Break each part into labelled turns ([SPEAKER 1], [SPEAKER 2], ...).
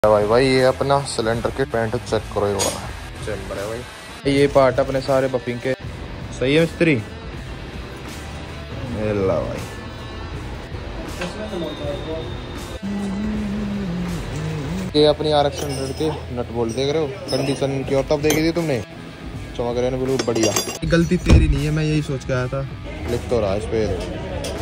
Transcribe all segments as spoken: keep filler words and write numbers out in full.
[SPEAKER 1] भाई भाई ये अपना सिलेंडर के पेंट चेक करो ये वाला चैम्बर है भाई। ये पार्ट अपने सारे बफिंग के सही है मिस्त्री। ला भाई ये अपनी आर एक्स हंड्रेड के नट बोल्ट देख रहे हो, कंडीशन की और तब देखी थी तुमने, चमक रहे हैं बिल्कुल बढ़िया। गलती तेरी नहीं है, मैं यही सोच के आया था, लिख तो रहा है इस पे।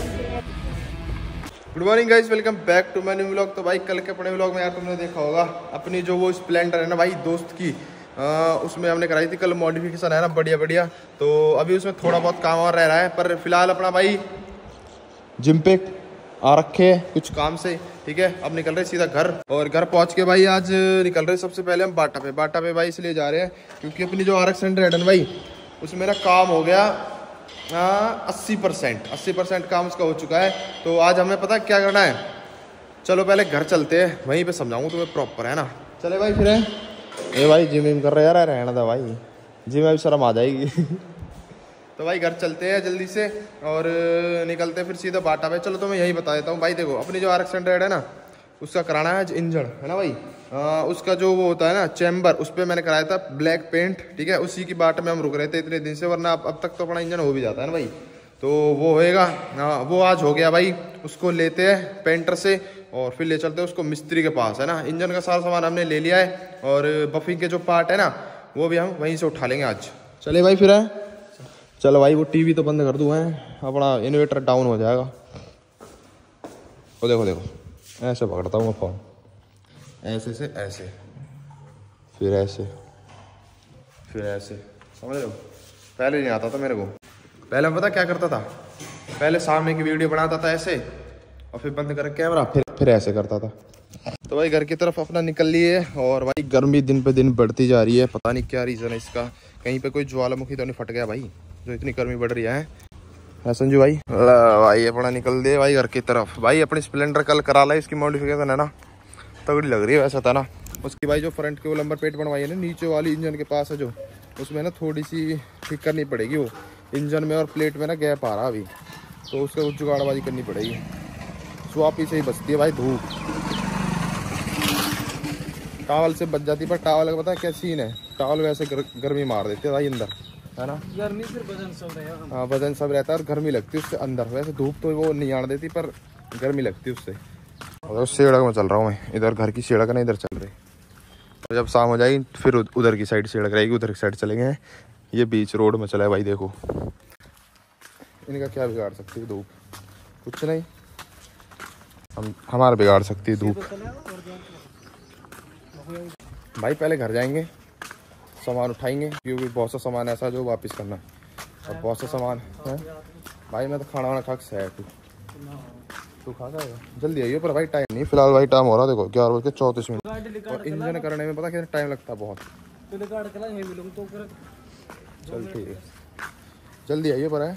[SPEAKER 1] Good morning guys, welcome back to my new vlog. तो भाई कल के अपने व्लॉग में यार तुमने देखा होगा अपनी जो वो स्प्लेंडर है ना भाई दोस्त की, आ, उसमें हमने कराई थी कल मॉडिफिकेशन है ना बढ़िया बढ़िया। तो अभी उसमें थोड़ा बहुत काम और रह रहा है, पर फिलहाल अपना भाई जिम पे आ रखे है कुछ काम से, ठीक है। अब निकल रहे सीधा घर, और घर पहुंच के भाई आज निकल रहे सबसे पहले हम बाटा पे। बाटा पे भाई इसलिए जा रहे हैं क्योंकि अपनी जो आर एक्स हंड्रेड है भाई उसमें ना काम हो गया अस्सी परसेंट अस्सी परसेंट काम उसका हो चुका है। तो आज हमें पता क्या करना है, चलो पहले घर चलते हैं, वहीं पे समझाऊंगा तुम्हें प्रॉपर, है ना। चले भाई फिर ये भाई जिम विम कर रहे यार, रहना था भाई, जिम में भी शर्म आ जाएगी। तो भाई घर चलते हैं जल्दी से और निकलते हैं फिर सीधा बाटा पे। चलो तो मैं यही बता देता हूँ भाई, देखो अपनी जो आर एक्स हंड्रेड है ना उसका कराना है इंजन, है ना भाई। आ, उसका जो वो होता है ना चैम्बर, उस पर मैंने कराया था ब्लैक पेंट, ठीक है। उसी की बाट में हम रुक रहे थे इतने दिन से, वरना अब, अब तक तो अपना इंजन हो भी जाता है ना भाई। तो वो होएगा, वो आज हो गया भाई। उसको लेते हैं पेंटर से और फिर ले चलते हैं उसको मिस्त्री के पास, है ना। इंजन का सारा सामान हमने ले लिया है और बफिंग के जो पार्ट है ना वो भी हम वहीं से उठा लेंगे आज। चले भाई फिर है, चलो भाई वो टीवी तो बंद कर दूँ, है अपना इन्वर्टर डाउन हो जाएगा। वो देखो देखो ऐसे पकड़ता हूँ मैं फोन, ऐसे से ऐसे, फिर ऐसे, फिर ऐसे, समझ रहे हो। पहले नहीं आता था मेरे को, पहले मैं पता क्या करता था, पहले सामने की वीडियो बनाता था ऐसे और फिर बंद कर कैमरा, फिर फिर ऐसे करता था। तो भाई घर की तरफ अपना निकल लिए, और भाई गर्मी दिन पे दिन बढ़ती जा रही है, पता नहीं क्या रीज़न है इसका। कहीं पे कोई ज्वालामुखी तो नहीं फट गया भाई जो इतनी गर्मी बढ़ रही है, है संजू भाई। भाई अपना निकल दे भाई घर की तरफ। भाई अपनी स्प्लेंडर कल करा ला, इसकी मॉडिफिकेशन है ना तगड़ी लग रही है वैसा था ना। उसकी भाई जो फ्रंट के वो नंबर प्लेट बनवाई है ना नीचे वाली इंजन के पास है जो, उसमें ना थोड़ी सी ठीक करनी पड़ेगी, वो इंजन में और प्लेट में ना गैप आ रहा अभी, तो उसका कुछ जुगाड़बाजी करनी पड़ेगी। स्वाप ही से ही बचती है भाई धूप, टावल से बच जाती, पर टावल का पता है क्या सीन है, टावल वैसे गर, गर्मी मार देते है भाई अंदर, है ना। गर्मी से वजन सब रहेगा, हाँ वजन सब रहता है और गर्मी लगती है उससे अंदर। वैसे धूप तो वो नहीं आने देती पर गर्मी लगती है उससे। और सड़क में चल रहा हूँ मैं, इधर घर की सड़क ना इधर चल रही, और जब शाम हो जाएगी फिर उधर की साइड सड़क रहेगी, उधर की साइड चलेंगे। ये बीच रोड में चला है भाई, देखो इनका क्या बिगाड़ सकती है धूप, कुछ नहीं, हम हमारा बिगाड़ सकती है धूप। भाई पहले घर जाएंगे, सामान उठाएंगे क्योंकि बहुत सा सामान ऐसा जो वापस करना है, और बहुत सा सामान है भाई। मैं तो खाना वाना खा के है, तू तू खा जाएगा, जल्दी आइए। पर भाई टाइम नहीं फिलहाल भाई, टाइम हो रहा देखो ग्यारह बज के चौंतीस मिनट, और इंजन करने में पता कितना टाइम लगता है बहुत। चल ठीक है जल्दी आइए पर है।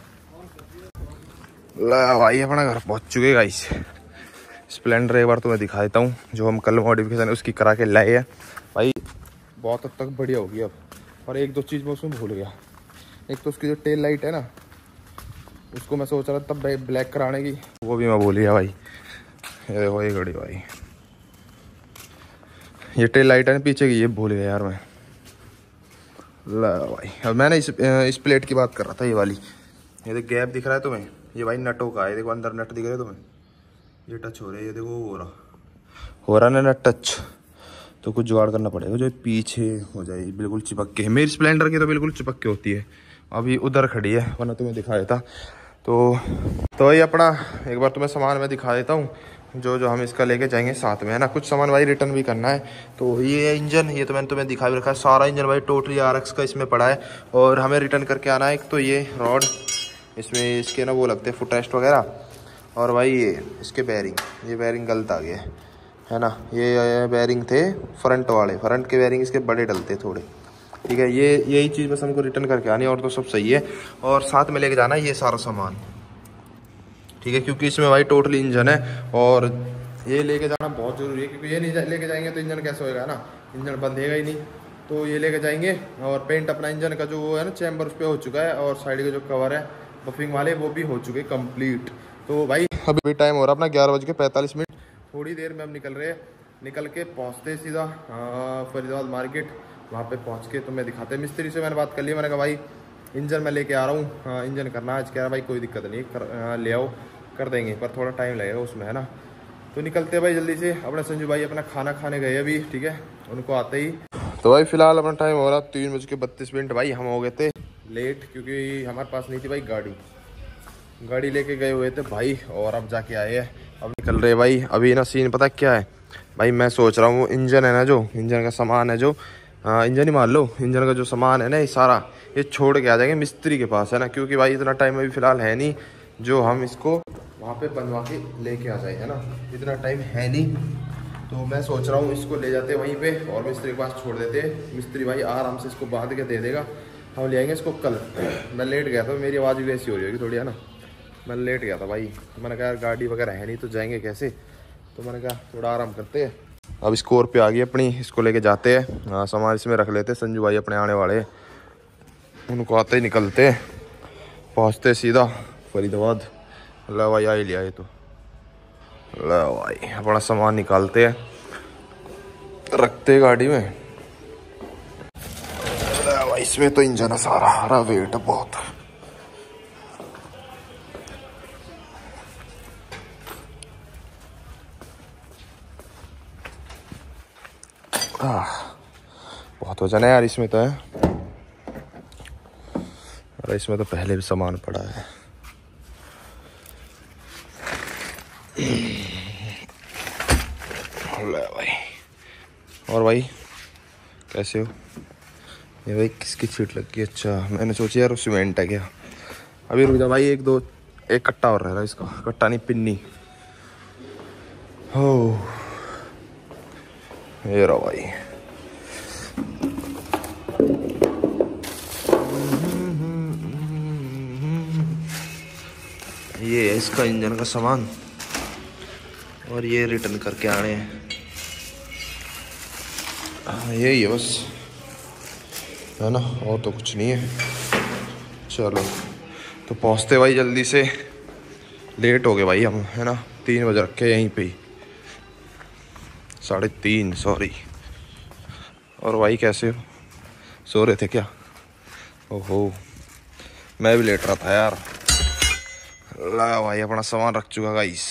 [SPEAKER 1] ला भाई अपना घर पहुंच चुके गाइस। स्प्लेंडर एक बार तुम्हें दिखा देता हूँ, जो हम कल मॉडिफिकेशन उसकी करा के लाए हैं भाई, बहुत हद तक बढ़िया होगी अब। और एक दो चीज़ मैं उसमें भूल गया, एक तो उसकी जो टेल लाइट है ना उसको मैं सोच रहा था तब ब्लैक कराने की, वो भी मैं भूल गया भाई। ये देखो ये घड़ी भाई, ये टेल लाइट है ना पीछे की, ये भूल गया यार मैं। ला भाई अब मैंने इस इस प्लेट की बात कर रहा था, ये वाली, ये देखो गैप दिख रहा है तुम्हें, ये भाई नटों का है, देखो अंदर नट दिख रहे तुम्हें, ये टच हो रहा है, ये देखो हो रहा हो रहा ना नट टच। तो कुछ जुगाड़ करना पड़ेगा जो पीछे हो जाए बिल्कुल चिपक के। मेरी स्प्लेंडर की तो बिल्कुल चिपक के होती है, अभी उधर खड़ी है, वरना तुम्हें दिखा देता। तो तो ये अपना एक बार तुम्हें सामान मैं दिखा देता हूँ जो जो हम इसका लेके जाएंगे साथ में, है ना। कुछ सामान भाई रिटर्न भी करना है। तो ये इंजन, ये तो मैंने तुम्हें दिखा भी रखा है, सारा इंजन भाई टोटली आर एक्स का इसमें पड़ा है, और हमें रिटर्न करके आना है। एक तो ये रॉड, इसमें इसके ना वो लगते हैं फुट रेस्ट वगैरह, और भाई ये इसके बैरिंग, ये बैरिंग गलत आ गया है ना। ये बैरिंग थे फ्रंट वाले, फ्रंट के बैरिंग इसके बड़े डलते थोड़े, ठीक है। ये यही चीज़ बस हमको रिटर्न करके आनी है, और तो सब सही है। और साथ में लेके जाना है ये सारा सामान, ठीक है, क्योंकि इसमें भाई टोटली इंजन है, और ये लेके जाना बहुत ज़रूरी है, क्योंकि ये नहीं लेके जाएंगे तो इंजन कैसे होएगा ना, इंजन बंधेगा ही नहीं। तो ये लेके जाएंगे, और पेंट अपना इंजन का जो वो है ना चैम्बर उस पर हो चुका है, और साइड के जो कवर है बफिंग वाले वो भी हो चुके कंप्लीट। तो भाई अभी टाइम हो रहा अपना ग्यारह बज के पैंतालीस मिनट, थोड़ी देर में हम निकल रहे हैं निकल के पहुँचते सीधा फरीदाबाद मार्केट। वहाँ पे पहुँच के तो मैं दिखाते मिस्त्री से मैंने बात कर ली। मैंने कहा भाई इंजन मैं लेके आ रहा हूँ, इंजन करना आज। कह रहा भाई कोई दिक्कत नहीं, कर आ, ले आओ कर देंगे, पर थोड़ा टाइम लगेगा उसमें, है ना। तो निकलते भाई जल्दी से। अपना संजू भाई अपना खाना खाने गए अभी, ठीक है, उनको आते ही। तो भाई फिलहाल अपना टाइम हो रहा तीन बज के बत्तीस मिनट। भाई हम हो गए थे लेट क्योंकि हमारे पास नहीं थी भाई गाड़ी। गाड़ी लेके गए हुए थे भाई और अब जाके आए हैं, अब निकल रहे भाई। अभी ना सीन पता क्या है भाई, मैं सोच रहा हूँ इंजन है ना, जो इंजन का सामान है, जो हाँ इंजन ही मान लो, इंजन का जो सामान है ना ये सारा ये छोड़ के आ जाएंगे मिस्त्री के पास, है ना। क्योंकि भाई इतना टाइम अभी फ़िलहाल है नहीं जो हम इसको वहाँ पे बनवा के लेके आ जाए, है ना। इतना टाइम है नहीं, तो मैं सोच रहा हूँ इसको ले जाते वहीं पे और मिस्त्री के पास छोड़ देते। मिस्त्री भाई आराम से इसको बांध के दे देगा, हम ले आएंगे इसको कल। मैं लेट गया था, मेरी आवाज़ भी वैसी हो रही होगी थोड़ी, है ना। मैं लेट गया था भाई, तो मैंने कहा यार गाड़ी वगैरह है नहीं तो जाएंगे कैसे, तो मैंने कहा थोड़ा आराम करते हैं। अब स्कॉर्पियो आ गई अपनी, इसको लेके जाते हैं। हाँ सामान इसमें रख लेते। संजू भाई अपने आने वाले, उनको आते ही निकलते, पहुँचते सीधा फरीदाबाद। ला भाई आ ही लिया ये तो, ला भाई अपना सामान निकालते हैं, रखते गाड़ी में। ला भाई इसमें तो इंजन है सारा, हरा वेट है बहुत। आह बहुत वजन है यार इसमें तो, है। अरे इसमें तो पहले भी सामान पड़ा है। भाई और भाई कैसे हो? ये भाई किसकी सीट लग गई? अच्छा मैंने सोचा यार सीमेंट है क्या। अभी रुक जा भाई, एक दो एक कट्टा और रह रहा है इसका, कट्टा नहीं पिन्नी। हो ये रहा भाई, ये है इसका इंजन का सामान और ये रिटर्न करके आने हैं। यही है बस, है ना, और तो कुछ नहीं है। चलो तो पहुँचते भाई जल्दी से, लेट हो गए भाई हम, है ना। तीन बजे रखे यहीं पे ही, साढ़े तीन सॉरी। और भाई कैसे हो? सो रहे थे क्या? ओहो मैं भी लेट रहा था यार। ला भाई अपना सामान रख चुका गाइस।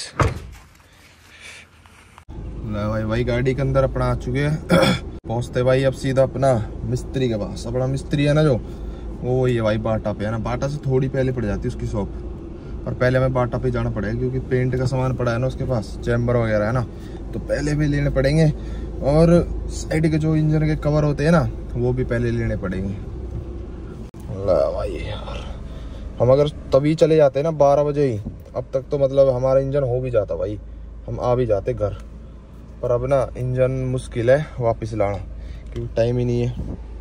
[SPEAKER 1] ला भाई भाई गाड़ी के अंदर अपना आ चुके हैं। पहुँचते भाई अब सीधा अपना मिस्त्री के पास। अपना मिस्त्री है ना जो, वो वही है भाई बाटा पे, है ना। बाटा से थोड़ी पहले पड़ जाती है उसकी शॉप, पर पहले हमें बाटा पे जाना पड़ेगा क्योंकि पेंट का सामान पड़ा है ना उसके पास, चैम्बर वगैरह, है ना। तो पहले भी लेने पड़ेंगे और साइड के जो इंजन के कवर होते हैं ना वो भी पहले लेने पड़ेंगे। ला भाई यार हम अगर तभी चले जाते हैं ना बारह बजे ही, अब तक तो मतलब हमारा इंजन हो भी जाता भाई, हम आ भी जाते घर। पर अब ना इंजन मुश्किल है वापस लाना क्योंकि टाइम ही नहीं है,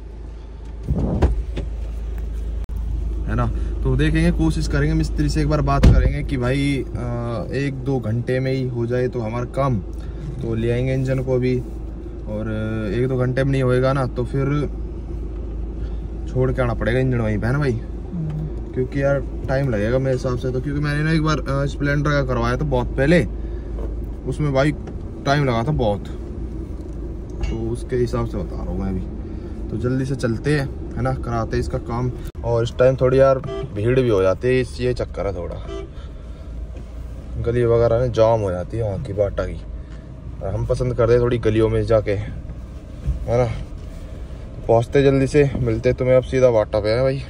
[SPEAKER 1] है ना। तो देखेंगे, कोशिश करेंगे, मिस्त्री से एक बार बात करेंगे कि भाई एक दो घंटे में ही हो जाए तो हमारा काम, तो ले आएंगे इंजन को भी। और एक दो घंटे में नहीं होएगा ना तो फिर छोड़ के आना पड़ेगा इंजन वहीं पे, है ना भाई। क्योंकि यार टाइम लगेगा मेरे हिसाब से तो, क्योंकि मैंने ना एक बार स्प्लेंडर का करवाया था बहुत पहले, उसमें भाई टाइम लगा था बहुत, तो उसके हिसाब से बता रहा हूँ मैं भी। तो जल्दी से चलते हैं, है ना, कराते हैं इसका काम। और इस टाइम थोड़ी यार भीड़ भी हो जाती है, इस ये चक्कर है थोड़ा, गली वगैरह में जाम हो जाती है वहाँ की बाटा की। और हम पसंद करते हैं थोड़ी गलियों में जाके, है ना। पहुँचते जल्दी से, मिलते तुम्हें अब सीधा बाटा पे है भाई।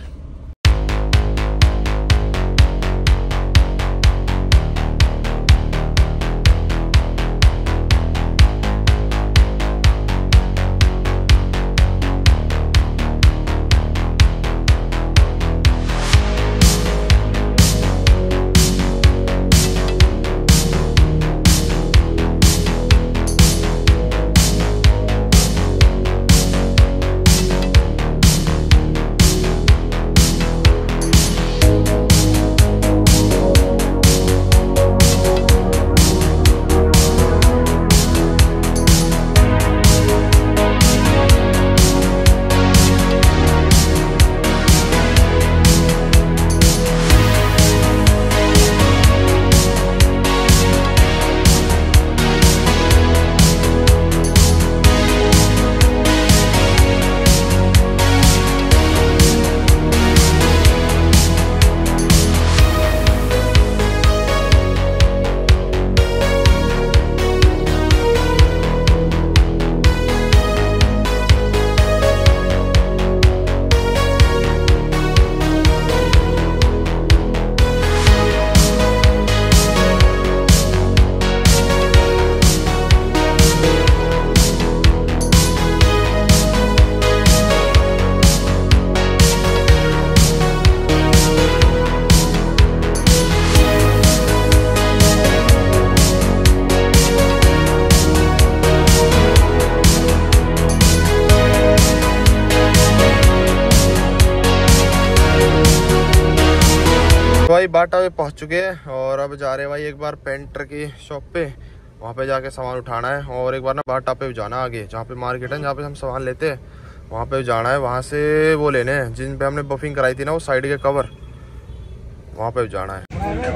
[SPEAKER 1] बाटा पे पहुंच चुके हैं और अब जा रहे हैं भाई एक बार पेंटर की शॉप पे, वहाँ पे जाके सामान उठाना है और एक बार ना बाटा पे जाना आगे, जहाँ पे मार्केट है जहाँ पे हम सामान लेते हैं वहाँ पे जाना है। वहाँ से वो लेने हैं जिन पे हमने बफिंग कराई थी ना, वो साइड के कवर, वहाँ पे जाना है।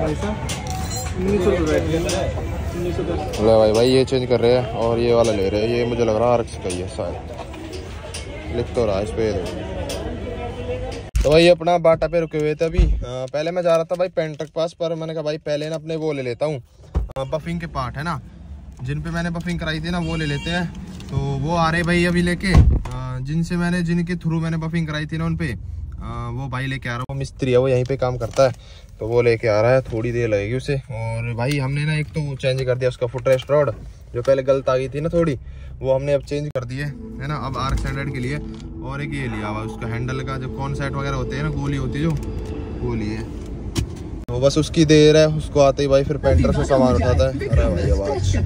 [SPEAKER 1] ले भाई भाई ये चेंज कर रहे हैं और ये वाला ले रहे हैं। ये मुझे लग रहा है आरक्स का ही है शायद, लिख तो रहा है इस पे। तो भाई अपना बाटा पे रुके हुए थे अभी। आ, पहले मैं जा रहा था भाई पेंटर के पास, पर मैंने कहा भाई पहले ना अपने वो ले लेता हूँ, बफिंग के पार्ट है ना जिन पे मैंने बफिंग कराई थी ना, वो ले लेते हैं। तो वो आ रहे भाई अभी लेके, जिनसे मैंने जिनके थ्रू मैंने बफिंग कराई थी ना उन पे, आ, वो भाई लेके आ रहा है। वो मिस्त्री है, वो यहीं पे काम करता है, तो वो लेके आ रहा है। थोड़ी देर लगेगी उसे। और भाई हमने ना एक तो चेंज कर दिया उसका फुट रेस्ट रॉड, जो पहले गलत आ गई थी ना थोड़ी, वो हमने अब चेंज कर दी है है ना। अब आर एक्स हंड्रेड के लिए। और एक ये लिया हुआ उसका हैंडल का जो कॉन सेट वगैरह होते हैं ना, गोली होती है जो, वो लिए। तो बस उसकी देर है, उसको आते ही भाई फिर पेंटर से सामान उठाता है। अरे भाई आवाज,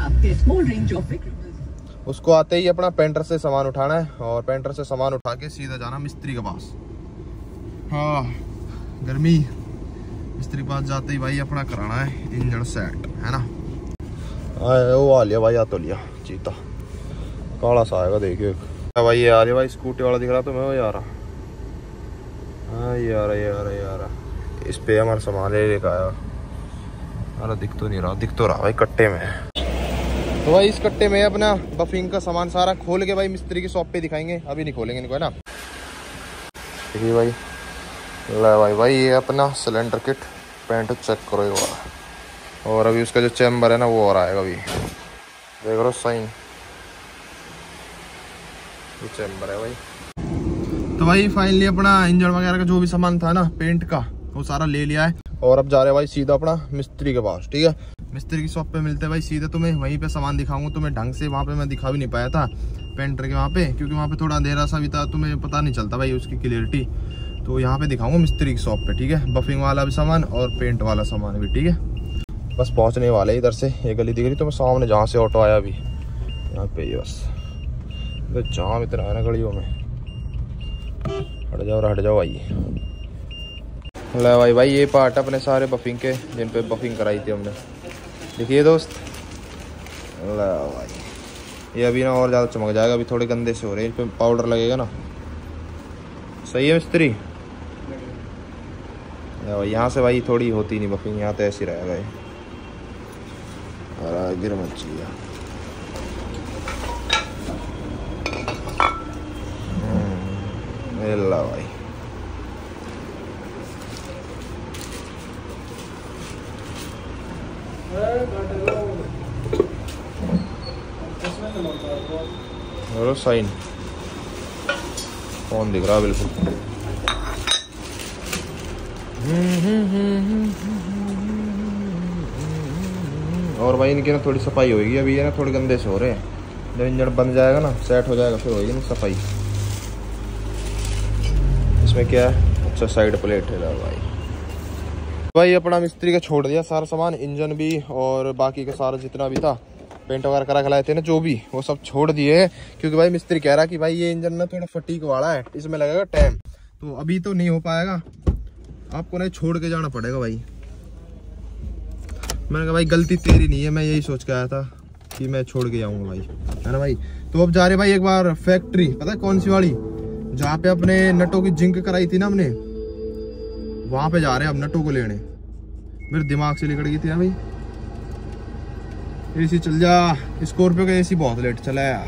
[SPEAKER 1] उसको आते ही अपना पेंटर से सामान उठाना है और पेंटर से सामान उठा के सीधा जाना मिस्त्री के पास। हाँ गर्मी, मिस्त्री के पास जाते ही भाई अपना कराना है इंजन सेट, है ना। आए वो आ लिया भाई, आ तो लिया चीता, काला सा आएगा देखिए भाई। ये आ रही भाई स्कूटी वाला दिख रहा तो मैं वो यार हाँ यार यार यार इस पे हमारा सामान ले लेकर आया। अरे दिख तो नहीं रहा, दिख तो रहा भाई कट्टे में। तो भाई इस कट्टे में अपना बफिंग का सामान सारा खोल के भाई मिस्त्री की शॉप पे दिखाएंगे, अभी नहीं खोलेंगे इनको, है ना। देखिए भाई, ले भाई भाई ये अपना सिलेंडर किट पेंट चेक करो ये वाला। और अभी उसका जो चैम्बर है ना वो और आएगा अभी, देख लो साइन, ये चैम्बर है भाई। तो भाई फाइनली अपना इंजन वगैरह का जो भी सामान था ना पेंट का, वो सारा ले लिया है। और अब जा रहे हैं भाई सीधा अपना मिस्त्री के पास, ठीक है। मिस्त्री की शॉप पे मिलते हैं भाई सीधे, तुम्हें वहीं पे सामान दिखाऊंगा तुम्हें ढंग से। वहाँ पे मैं दिखा भी नहीं पाया था पेंटर के वहाँ पे, क्योंकि वहाँ पे थोड़ा अंधेरा सा भी था, तुम्हें पता नहीं चलता भाई उसकी क्लियरिटी। तो यहाँ पे दिखाऊंगा मिस्त्री की शॉप पे, ठीक है। बफिंग वाला भी सामान और पेंट वाला सामान भी, ठीक है। बस पहुँचने वाले इधर से, ये गली दिख रही तो मैं सामने जहाँ से ऑटो आया अभी, यहाँ पे ही बस। जाम इतना है ना गलियों में, हट जाओ हट जाओ भाई। ले भाई भाई ये पार्ट अपने सारे बफिंग के, जिन पे बफिंग कराई थी हमने, देखिए दोस्त। ले भाई ये अभी ना और ज़्यादा चमक जाएगा, अभी थोड़े गंदे से हो रहे हैं, इन पे पाउडर लगेगा ना। सही है मिस्त्री। यहाँ से भाई थोड़ी होती नहीं बफिंग, यहाँ तो ऐसी रहेगा ये। अरे गिर मत चाहिए। ला भाई और साइन कौन दिख रहा है बिल्कुल। और भाई इनकी ना थोड़ी सफाई होगी अभी, ये ना थोड़े गंदे से हो रहे हैं। जब इंजन बन जाएगा ना, सेट हो जाएगा, फिर होगी ना सफाई। इसमें क्या है, अच्छा साइड प्लेट है भाई। भाई अपना मिस्त्री का छोड़ दिया सारा सामान, इंजन भी और बाकी का सारा जितना भी था पेंट वगैरह करा खिलाए थे ना जो भी, वो सब छोड़ दिए। क्योंकि भाई मिस्त्री कह रहा कि भाई ये इंजन ना थोड़ा फटीक वाला है, इसमें लगेगा टाइम, तो अभी तो नहीं हो पाएगा, आपको नहीं छोड़ के जाना पड़ेगा भाई। मैंने कहा भाई गलती तेरी नहीं है, मैं यही सोच के आया था कि मैं छोड़ के जाऊंगा भाई, है ना भाई। तो अब जा रहे भाई एक बार फैक्ट्री, पता है कौन सी वाली, जहाँ पे अपने नटों की जिंक कराई थी ना हमने, वहां पे जा रहे हैं अब नटों को लेने। मेरे दिमाग से निकल गई थी भाई। एसी चल जा, स्कॉर्पियो का एसी बहुत लेट चला यार।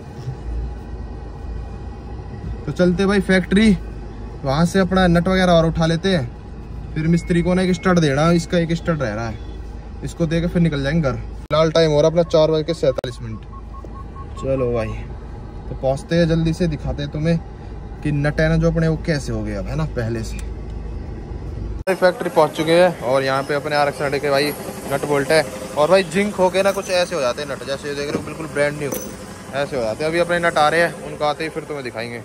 [SPEAKER 1] तो चलते भाई फैक्ट्री, वहां से अपना नट वगैरह और उठा लेते हैं। फिर मिस्त्री को ना एक स्टड देना, इसका एक स्टड रह रहा है, इसको देकर फिर निकल जाएंगे घर। फिलहाल टाइम हो रहा अपना चार बज के सैंतालीस मिनट। चलो भाई तो पहुंचते हैं जल्दी से, दिखाते हैं तुम्हें कि नट है ना जो अपने वो कैसे हो गए अब, है ना पहले से। फैक्ट्री पहुंच चुके हैं और यहाँ पे अपने आर एक्स हंड्रेड के भाई नट बोल्ट है। और भाई जिंक होके ना कुछ ऐसे हो जाते हैं नट, जैसे देख रहे हो बिल्कुल ब्रांड न्यू ऐसे हो जाते हैं। अभी अपने नट आ रहे हैं, उनको आते ही फिर तुम्हें दिखाएंगे।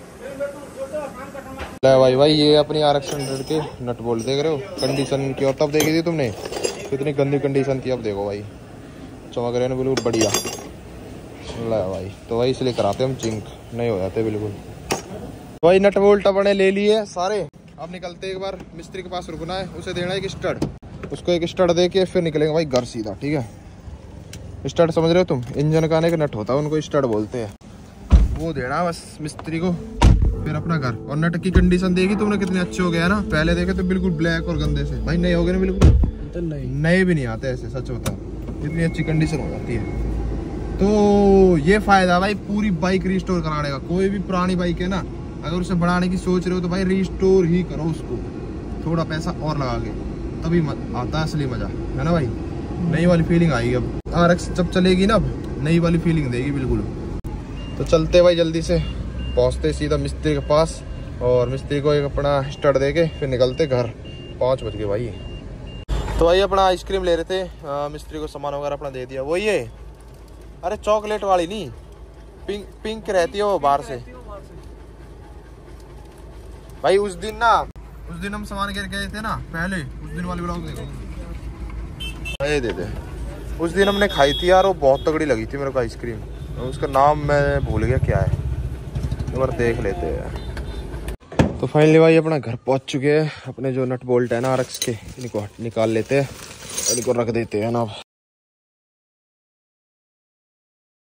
[SPEAKER 1] भाई भाई ये अपनी आर एक्स हंड्रेड के नट बोल्ट देख रहे हो, कंडीशन की और तब देखी थी तुमने कितनी गंदी कंडीशन थी, अब देखो भाई चमक रहे ना बिल्कुल बढ़िया। ला भाई तो भाई इसलिए कराते हम, जिंक नहीं हो जाते बिल्कुल। भाई नट बोल्ट अपने ले लिए सारे अब निकलते एक बार मिस्त्री के पास रुकना है, उसे देना है एक स्टड, उसको एक स्टड दे के फिर निकलेंगे भाई घर सीधा। ठीक है, स्टड समझ रहे हो तुम, इंजन का एक नट होता है, उनको स्टड बोलते हैं, वो देना बस मिस्त्री को, फिर अपना घर। और नट की कंडीशन देखी तुमने कितने अच्छे हो गया ना, पहले देखे तो बिल्कुल ब्लैक और गंदे से, भाई नए हो गए ना बिल्कुल, तो नए भी नहीं आते ऐसे, सच होता है, इतनी अच्छी कंडीशन हो जाती है। तो ये फायदा भाई पूरी बाइक रिस्टोर कराने का। कोई भी पुरानी बाइक है ना, अगर उसे बढ़ाने की सोच रहे हो तो भाई रिस्टोर ही करो उसको, थोड़ा पैसा और लगा के, तभी आता है असली मजा, है ना भाई। नई वाली फीलिंग आएगी अब, आर एक्स जब चलेगी ना, अब नई वाली फीलिंग देगी बिल्कुल। तो चलते भाई जल्दी से, पहुंचते सीधा मिस्त्री के पास, और मिस्त्री को एक अपना स्टड दे के फिर निकलते घर। पाँच बज गए भाई। तो भाई अपना आइसक्रीम ले रहे थे, आ, मिस्त्री को सामान वगैरह अपना दे दिया। वो ये अरे चॉकलेट वाली नहीं, पिंक पिंक रहती है वो बाहर से भाई। उस दिन ना, उस दिन हम सामान गिर गए थे ना पहले, उस दिन वाली ब्लॉग देखो, ये दे दे। उस दिन हमने खाई थी यार, वो बहुत तगड़ी लगी थी मेरे को आइसक्रीम, उसका नाम मैं भूल गया क्या है, एक बार देख लेते हैं। तो फाइनली भाई अपना घर पहुंच चुके हैं। अपने जो नट बोल्ट है ना आर एक्स के, इनको निकाल लेते हैं और इनको रख देते हैं ना।